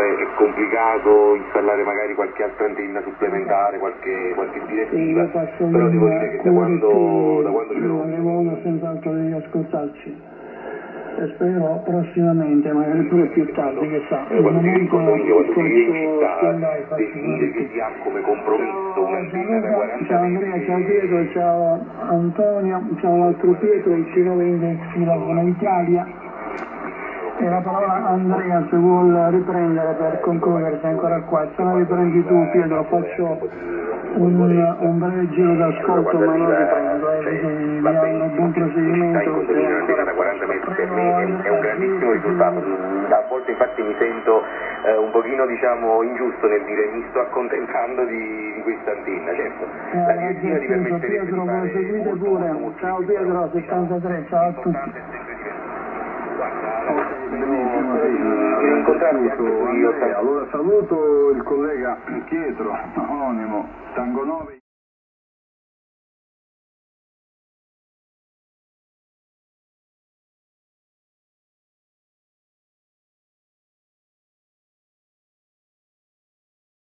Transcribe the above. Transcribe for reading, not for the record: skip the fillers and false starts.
è complicato installare magari qualche altra antenna supplementare, qualche direttiva, però devo dire che da quando ci vedo avremo senz'altro di ascoltarci. E spero prossimamente, magari pure più tardi, che sa, quando si vive in città decidere che si ha come compromesso un'antenna da 40 ciao Andrea, ciao Pietro, ciao Antonio, ciao l'altro Pietro, il C9 Filofono Italia. E la parola Andrea se vuol riprendere per concludere, sei ancora qua, se no riprendi tu Pietro, faccio un breve giro d'ascolto ma non riprendo, quindi vi auguro un buon proseguimento. Da 40 metri per me è un grandissimo risultato, a volte infatti mi sento un pochino ingiusto nel dire mi sto accontentando di questa antenna, certo. La direttiva ti permette Pietro, proseguite pure, ciao Pietro 73, ciao a tutti. Allora saluto il collega Pietro Anonimo, Tango 9.